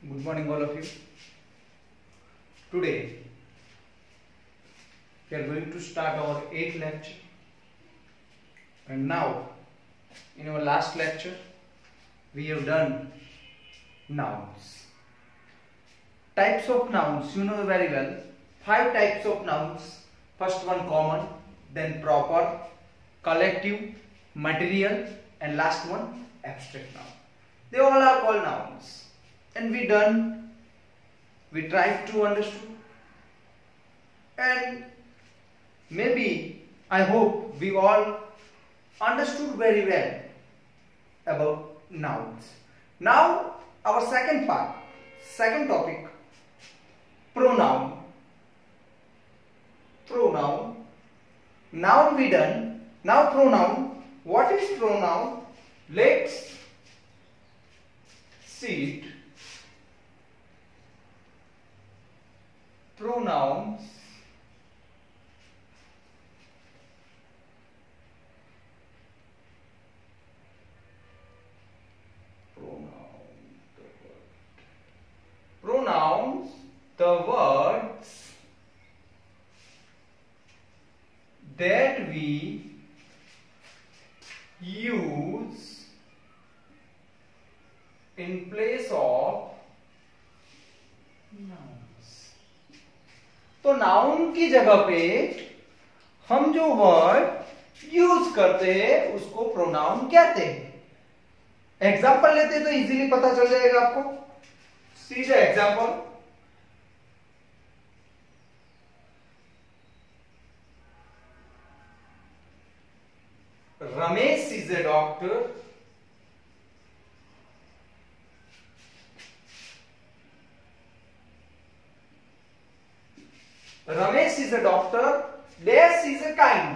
Good morning, all of you. Today we are going to start our 8th lecture. And now, in our last lecture, we have done nouns. Types of nouns, you know very well. 5 types of nouns. First one common, then proper, collective, material, and last one abstract noun. They all are called nouns. And we tried to understand, and maybe I hope we all understood very well about nouns. Now our second topic, pronoun. Noun we done. Now pronoun. What is pronoun? Let's see it. Pronouns. Pronouns, the words that we use in place of nouns. तो noun की जगह पे हम जो word use करते हैं उसको pronoun कहते हैं. एग्जाम्पल लेते हैं तो इजीली पता चल जाएगा आपको. सीधा example. Ramesh is a doctor. Ramesh is a doctor. Dash is a kind.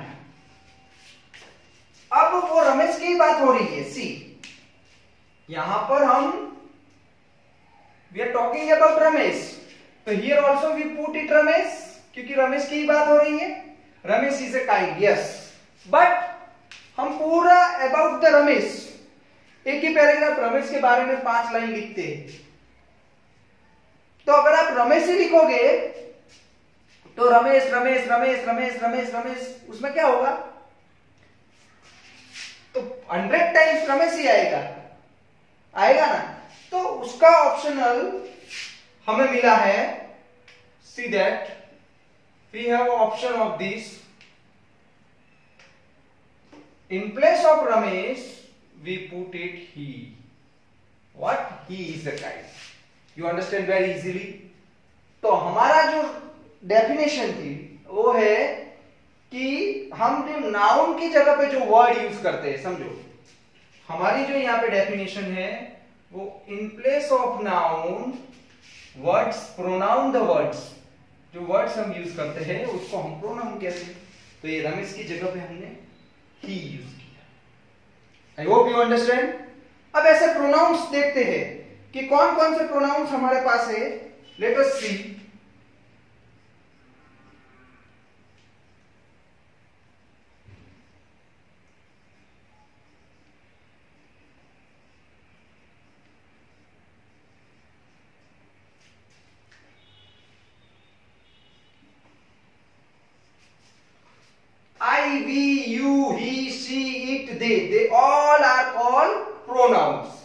अब वो रमेश की बात हो रही है. सी, यहां पर हम we are talking about Ramesh. तो here also we put it Ramesh, क्योंकि रमेश की बात हो रही है. Ramesh is a kind, yes. But हम पूरा अबाउट द रमेश, एक ही पैराग्राफ रमेश के बारे में 5 लाइन लिखते हैं. तो अगर आप रमेश ही लिखोगे तो रमेश रमेश रमेश रमेश रमेश रमेश, उसमें क्या होगा? तो 100 टाइम्स रमेश ही आएगा ना. तो उसका ऑप्शनल हमें मिला है. See that we have option of this. In place of Ramesh we put it he. What? He is the kind. You understand very easily. तो हमारा जो डेफिनेशन थी वो है कि हम जो नाउन की जगह पे जो वर्ड यूज करते हैं, समझो हमारी जो यहां पे डेफिनेशन है वो in place of noun words, pronoun the words, जो वर्ड्स हम यूज करते हैं उसको हम प्रोनाउन कहते हैं. तो ये रमेश की जगह पे हमने ही यूज किया. I hope you understand. अब ऐसे प्रोनाउंस देखते हैं कि कौन कौन से प्रोनाउंस हमारे पास है. Let us see. I, we, you, he, she, it, they all are called pronouns.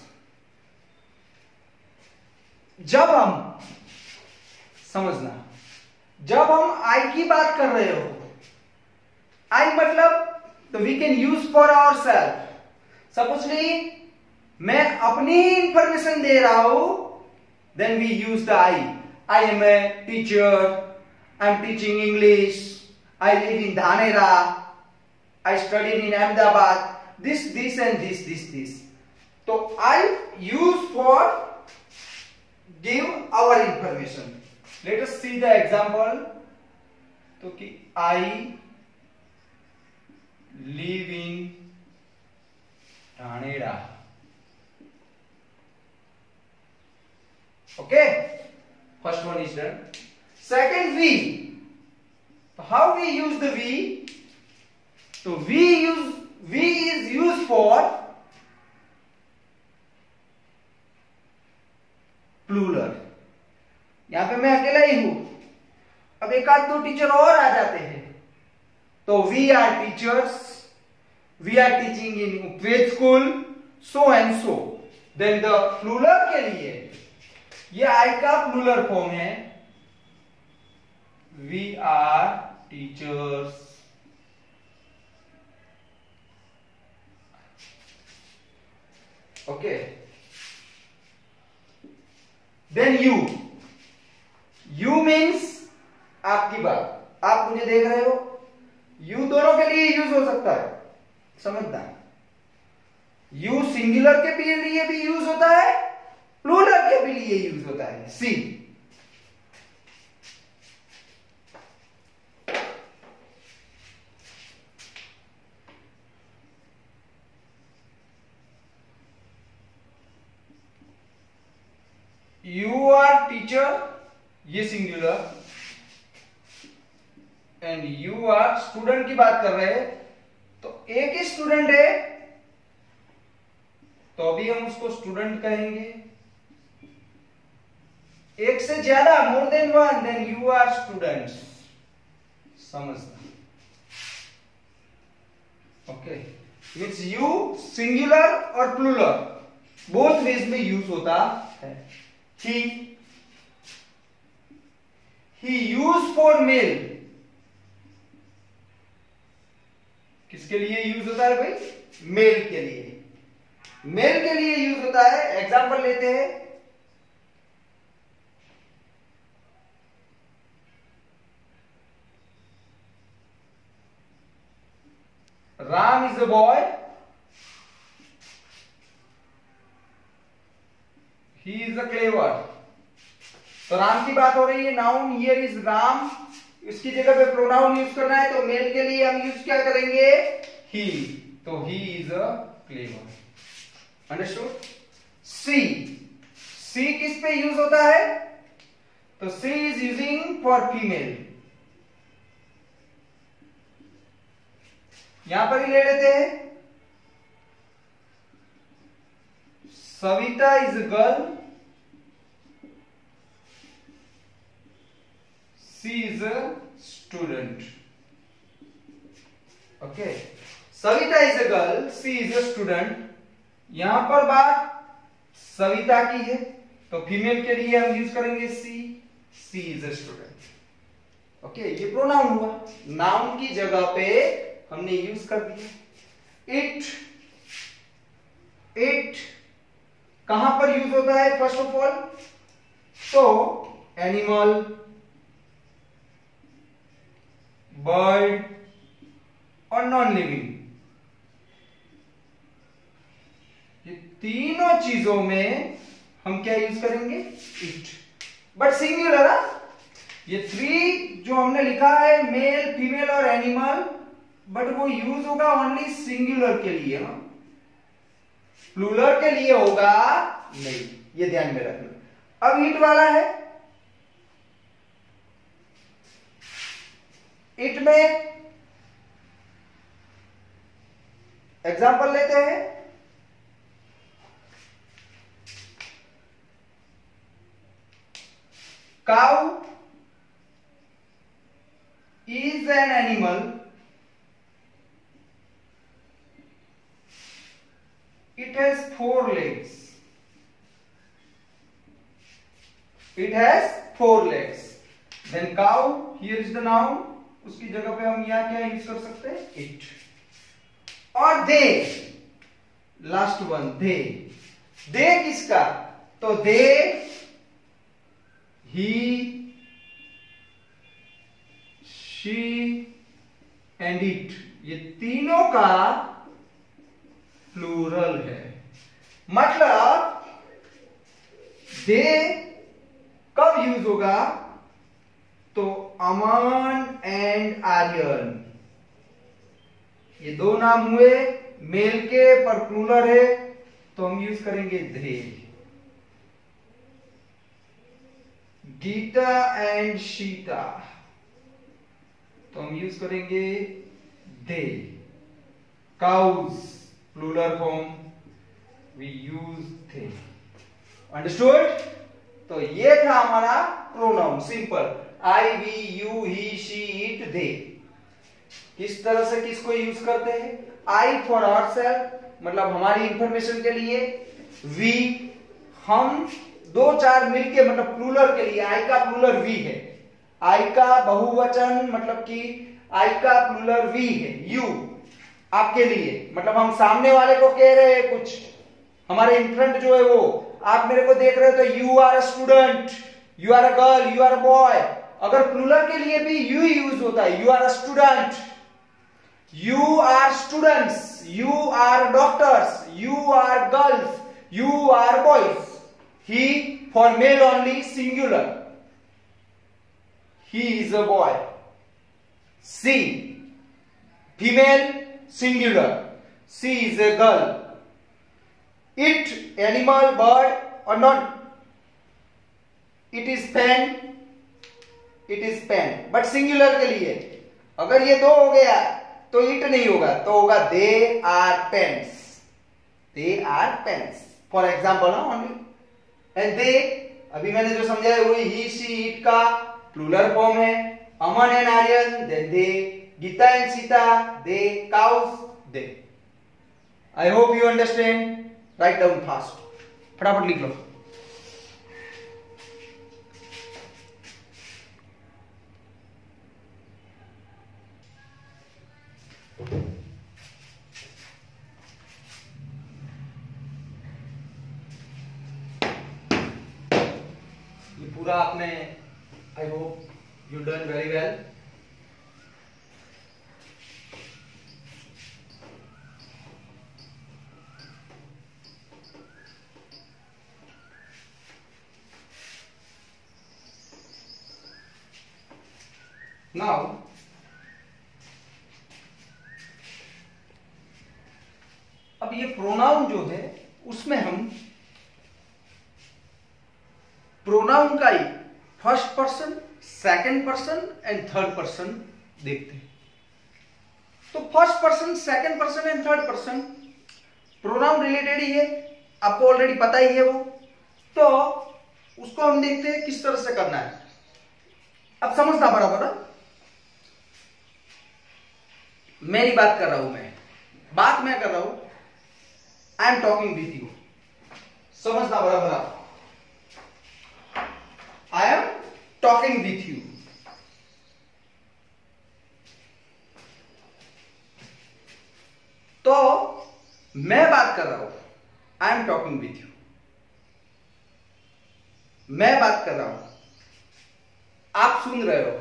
जब हम समझना, जब हम I की बात कर रहे हो, I मतलब तो we can use for ourselves. Supposedly मैं अपनी इंफॉर्मेशन दे रहा हूं, then we use the I. I am a teacher. I am teaching English. I live in Dhanera. I studied in Ahmedabad. This and this. So I use for give our information. Let us see the example. तो कि I live in Dhanera. Okay. First one is done. Second, we. How we use the we? So we is used for plural. यहां पे मैं अकेला ही हूं, अब एक आध दो टीचर और आ जाते हैं तो we are teachers, we are teaching in Upved school, so and so. Then the plural के लिए ये आई का प्लूरल फॉर्म है, we are teachers. Okay, then you, you means आपकी बात, आप मुझे देख रहे हो, यू दोनों के लिए यूज हो सकता है, समझना। यू सिंगुलर के लिए भी यूज होता है, प्लूरल के भी लिए यूज होता है। सी, यू आर टीचर, ये singular, and you are student की बात कर रहे हैं, तो एक ही स्टूडेंट है तो अभी हम उसको स्टूडेंट कहेंगे। एक से ज्यादा, more than one, then you are students, समझना। ओके, मीन्स यू सिंगुलर और प्लूरल बोथ वेज में यूज होता है। he यूज फॉर मेल, किसके लिए यूज होता है भाई? मेल के लिए, मेल के लिए यूज होता है। एग्जांपल लेते हैं, Ram is a boy, he is a clever. तो राम की बात हो रही है, नाउन हियर इज राम, इसकी जगह पे प्रोनाउन यूज करना है, तो मेल के लिए हम यूज क्या करेंगे? ही, तो he is a clever. Understood? See, see किस पे यूज होता है? तो she is using for female. यहां पर ही ले लेते हैं, Savita is a girl, she is a student. Okay, Savita is a girl, she is a student. यहां पर बात सविता की है, तो फीमेल के लिए हम यूज करेंगे she is a student. Okay, ये प्रोनाउन हुआ, नाउन की जगह पे हमने यूज कर दिया। इट कहां पर यूज होता है? फर्स्ट ऑफ ऑल तो एनिमल, बर्ड और नॉन लिविंग, ये तीनों चीजों में हम क्या यूज करेंगे? इट। बट सिंगुलर, ये थ्री जो हमने लिखा है, मेल, फीमेल और एनिमल, बट वो यूज होगा ओनली सिंगुलर के लिए, प्लूरल के लिए होगा नहीं, ये ध्यान में रखना। अब इट वाला है, इट में एग्जांपल लेते हैं, cow is an animal, it has 4 legs, it has 4 legs, then cow, here is the noun, उसकी जगह पे हम यहां क्या यूज कर सकते हैं? it। और दे, लास्ट वन, दे किसका? तो they, he, she and it, ये तीनों का प्लूरल है। मतलब दे कब यूज होगा? तो अमन एंड आर्यन, ये दो नाम हुए मेल के, पर प्लूरल है, तो हम यूज करेंगे दे। गीता एंड शीता, तो हम यूज करेंगे they. Cows plural form, we use they. Understood? तो ये था हमारा pronoun, simple, I, we, you, he, she, it, they. किस तरह से किसको यूज करते हैं? आई फॉर आवरसेल्फ, मतलब हमारी इंफॉर्मेशन के लिए। वी, हम दो चार मिलके, मतलब प्लूरल के लिए। आई का प्लूरल वी है, आई का बहुवचन मतलब कि आई का प्लूरल वी है। यू आपके लिए, मतलब हम सामने वाले को कह रहे हैं कुछ, हमारे इन फ्रंट जो है वो, आप मेरे को देख रहे हो तो you are a student, you are a girl, you are a boy. अगर प्लूरल के लिए भी यू यूज होता है, you are a student, you are students, you are doctors, you are girls, you are boys. He for male only, singular, he is a boy. She female, singular, she is a girl. It animal, bird or not, it is pen, it is pen, but singular के लिए अगर ये दो हो गया तो it नहीं होगा, तो होगा they are pens, they are pens for example ना only। and they, अभी मैंने जो समझाया वही he, she, it का प्लूरल फॉर्म है। Aman and Aryan, then they, Geeta and Sita, they, cows, they। I hope you understand. Write down fast, फटाफट लिख लो। ये पूरा आपने, I hope you done very well. Now अब ये प्रोनाउन जो है उसमें हम प्रोनाउन का ही first person, second person and third person देखते हैं। तो first person, second person and third person pronoun related ही है, आपको ऑलरेडी पता ही है वो, तो उसको हम देखते हैं किस तरह से करना है। अब समझना बराबर है, मेरी बात कर रहा हूं, बात मैं कर रहा हूं, I am talking with you, समझना बराबर आप, I am talking with you. तो मैं बात कर रहा हूं, I am talking with you, मैं बात कर रहा हूं, आप सुन रहे हो।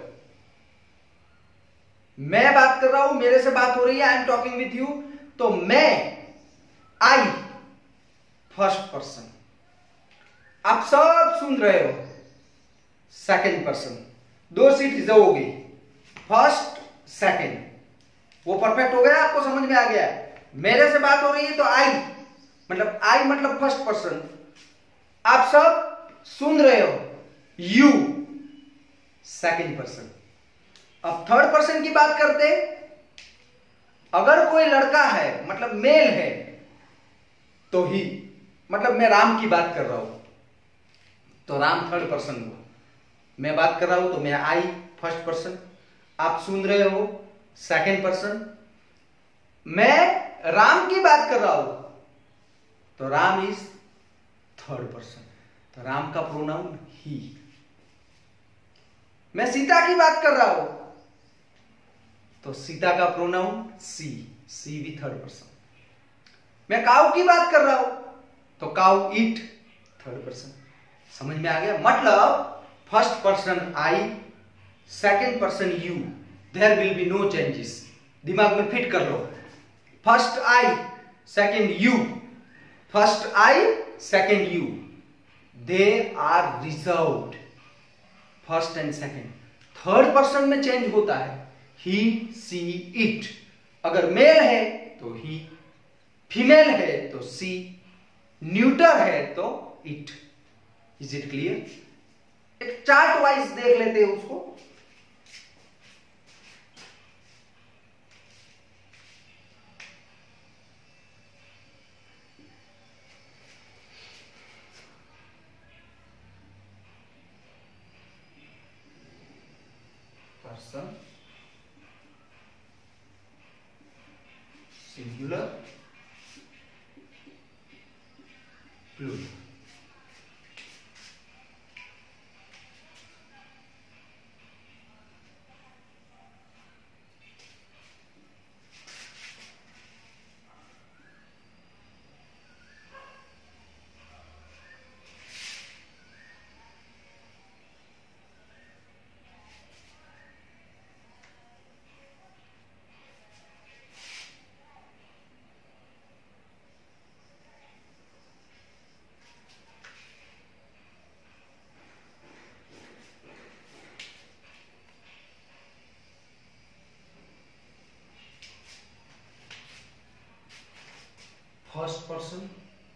मैं बात कर रहा हूं, मेरे से बात हो रही है, I am talking with you, तो मैं, आई फर्स्ट पर्सन, आप सब सुन रहे हो सेकंड पर्सन। दो सीट रिजर्व हो गई, फर्स्ट सेकंड, वो परफेक्ट हो गया, आपको समझ में आ गया। मेरे से बात हो रही है तो आई मतलब फर्स्ट पर्सन, आप सब सुन रहे हो, यू सेकंड पर्सन। अब थर्ड पर्सन की बात करते, अगर कोई लड़का है मतलब मेल है तो ही, मतलब मैं राम की बात कर रहा हूं तो राम थर्ड पर्सन हुआ। मैं बात कर रहा हूं तो मैं आई फर्स्ट पर्सन, आप सुन रहे हो सेकंड पर्सन। मैं राम की बात कर रहा हूं तो राम इज थर्ड पर्सन, तो राम का प्रोनाउन ही। मैं सीता की बात कर रहा हूं तो सीता का प्रोनाउन सी, सी भी थर्ड पर्सन। मैं काऊ की बात कर रहा हूं तो काऊ इट थर्ड पर्सन। समझ में आ गया? मतलब first person I, second person you, there will be no changes. दिमाग में फिट कर लो, first I second you, first I second you, they are reserved, first and second. Third person में चेंज होता है, ही सी इट। अगर mail है तो ही, फीमेल है तो सी, न्यूटर है तो इट। Is it clear? एक चार्ट वाइज देख लेते हैं उसको। plural. First person,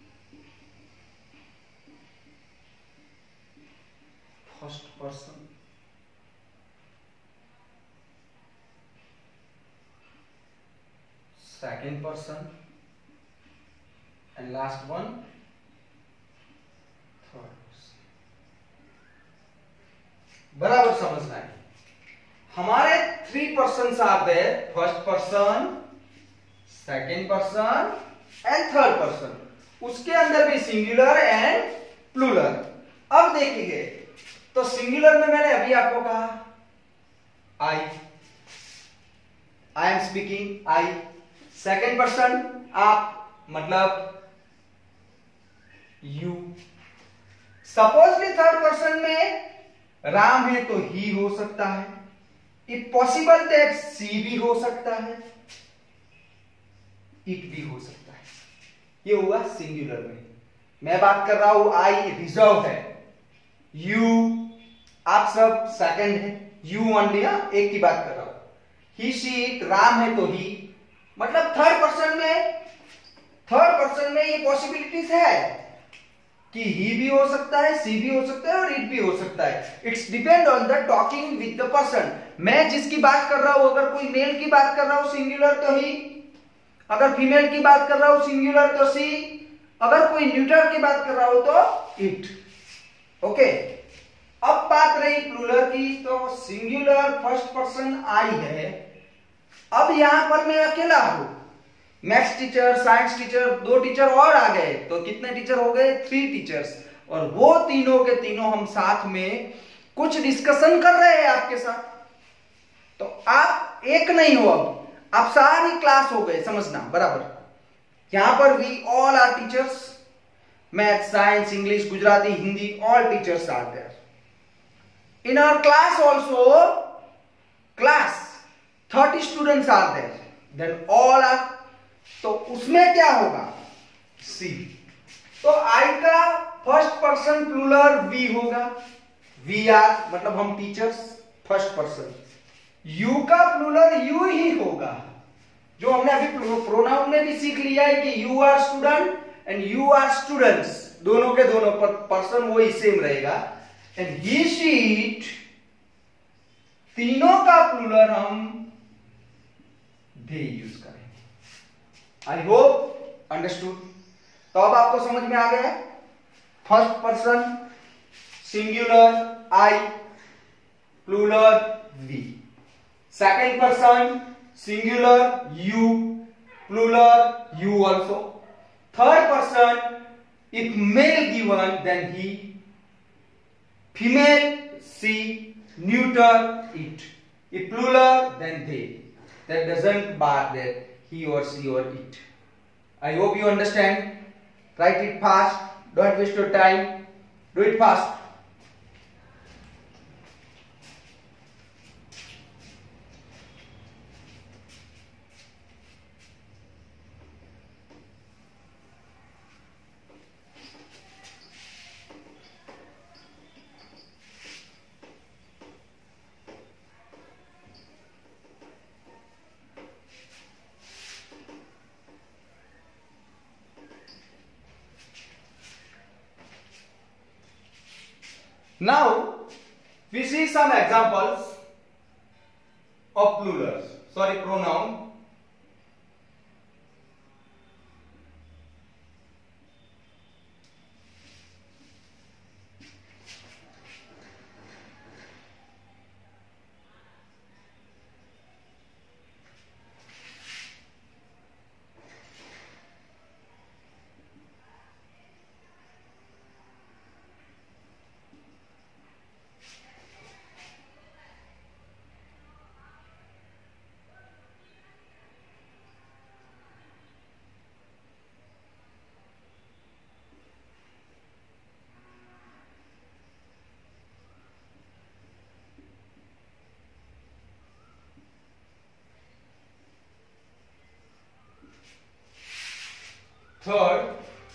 second person, and last one third person. बराबर समझना है। हमारे 3 persons are there, first person, second person and third person. उसके अंदर भी सिंगुलर एंड प्लूरल। अब देखिए, तो सिंगुलर में मैंने अभी आपको कहा I am speaking, I. Second person आप, मतलब यू। सपोजली थर्ड पर्सन में राम है तो ही हो सकता है। इफ पॉसिबल दैट सी भी हो सकता है, इट भी हो सकता है। ये हुआ सिंगुलर में। मैं बात कर रहा हूं आई रिजर्व है, यू आप सब सेकंड है, यू ओनली, एक की बात कर रहा हूं। ही शी इट, राम है तो ही, मतलब थर्ड पर्सन में ये पॉसिबिलिटीज है कि ही भी हो सकता है, सी भी हो सकता है और इट भी हो सकता है। It's depend on the talking with the person. मैं जिसकी बात कर रहा हूं, अगर कोई मेल की बात कर रहा हूं सिंगुलर तो ही, अगर फीमेल की बात कर रहा हूं सिंगुलर तो सी, अगर कोई न्यूट्रल की बात कर रहा हूं तो इट। ओके, अब बात रही प्लूरल की, तो सिंगुलर फर्स्ट पर्सन आई है। अब यहां पर मैं अकेला हूं, maths teacher, science teacher, 2 teacher और आ गए, तो कितने टीचर हो गए? 3 टीचर्स। और वो तीनों के तीनों हम साथ में कुछ डिस्कशन कर रहे हैं आपके साथ। तो आप एक नहीं हो, अब आप सारी क्लास हो गए, समझना बराबर। यहां पर we all are teachers, math, science, English, Gujarati, Hindi, all teachers are there. In our class also, class 30 students are there, then all are, तो उसमें क्या होगा? सी। तो आई का फर्स्ट पर्सन प्लूरल वी होगा, वी आर मतलब हम टीचर्स, फर्स्ट पर्सन। यू का प्लूरल यू ही होगा, जो हमने अभी प्रोनाउन में भी सीख लिया है कि you are student and you are students, दोनों के दोनों पर्सन वही सेम रहेगा। एंड ही शी इट, तीनों का प्लूरल हम दे यूज करेंगे। I hope understood. तो अब आपको समझ में आ गया है, first person singular I, plural we. Second person singular you, plural you also. Third person, if male given then he, female she, neuter it. If plural then they. That doesn't bar that he or she or it. I hope you understand. Write it fast, don't waste your time, do it fast. Now we see some examples of plurals, pronoun. Third,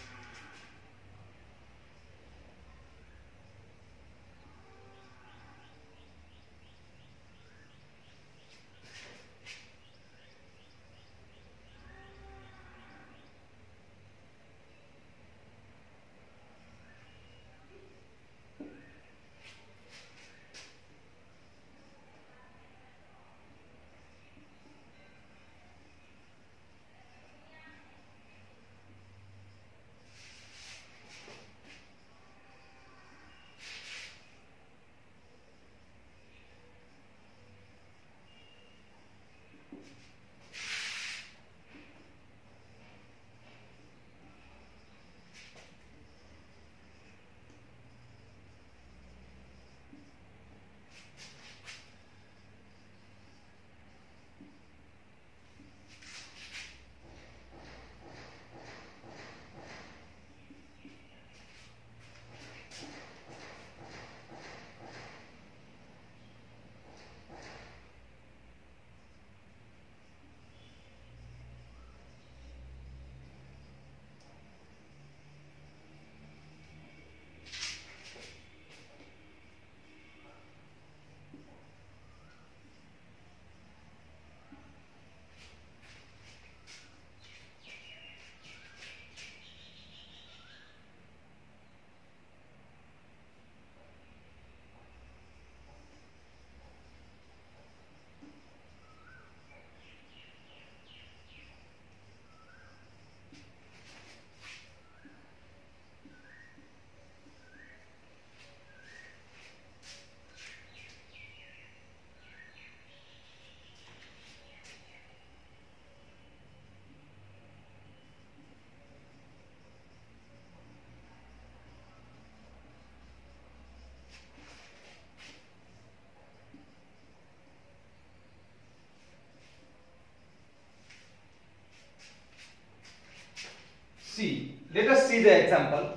see, let us see the example.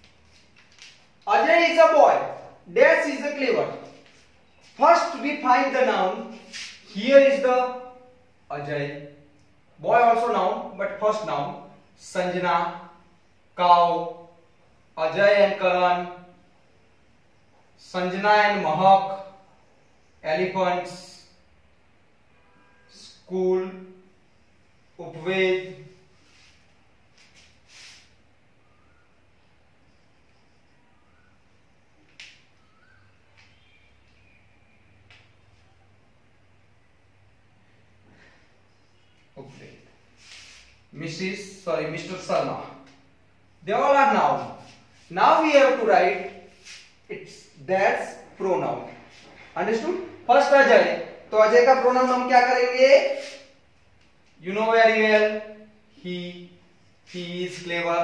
Ajay is a boy. Dash is a clever. First we find the noun. Here is the Ajay. Boy also noun, but first noun. Sanjana, cow, Ajay and Karan, Sanjana and Mahak, elephants, school, Upved, Mr. Sharma. They all are noun. Now we have to write its that's pronoun. Understood? First Ajay. तो अजय का pronoun हम क्या करेंगे? You know very well. He is clever.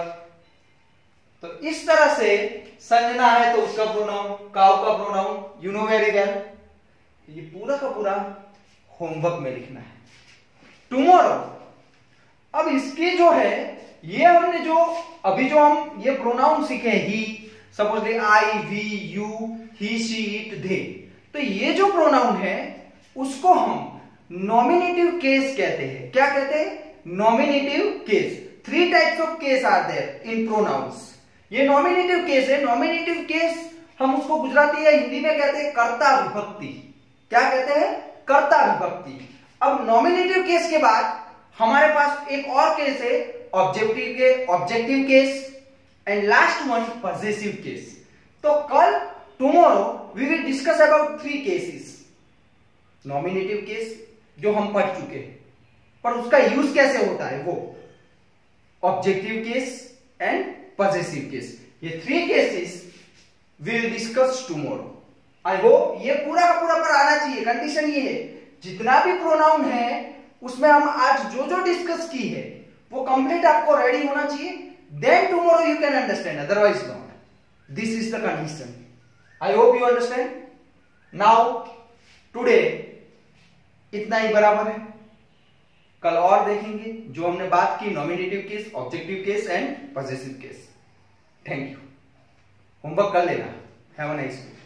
तो इस तरह से संजना है तो उसका प्रोनाउन, काउ का pronoun, you know very well. ये पूरा का पूरा होमवर्क में लिखना है. Tomorrow. अब इसके जो है ये हमने जो अभी जो हम ये प्रोनाउन सीखे ही, suppose I, we, you, he, she, it, they, तो ये जो प्रोनाउन है उसको हम नॉमिनेटिव केस कहते हैं. क्या कहते हैं? Nominative case. 3 types of case are there in pronouns. ये नॉमिनेटिव केस है. नॉमिनेटिव केस हम उसको गुजराती या हिंदी में कहते हैं कर्ता विभक्ति. क्या कहते हैं? कर्ता विभक्ति. अब नॉमिनेटिव केस के बाद हमारे पास एक और केस है objective case and last one possessive case. तो कल tomorrow we will discuss about 3 cases. Nominative case जो हम पढ़ चुके हैं, पर उसका यूज कैसे होता है वो objective case and possessive case. ये 3 cases we will discuss tomorrow. I hope ये पूरा का पूरा पर आना चाहिए. कंडीशन ये है जितना भी प्रोनाउन है उसमें हम आज जो जो डिस्कस की है वो कंप्लीट आपको रेडी होना चाहिए. Then tomorrow you can understand, otherwise not. This is the condition. I hope you understand. Now today इतना ही बराबर है. कल और देखेंगे जो हमने बात की nominative case, objective case and possessive case. Thank you. Homework कर लेना. Have a nice day.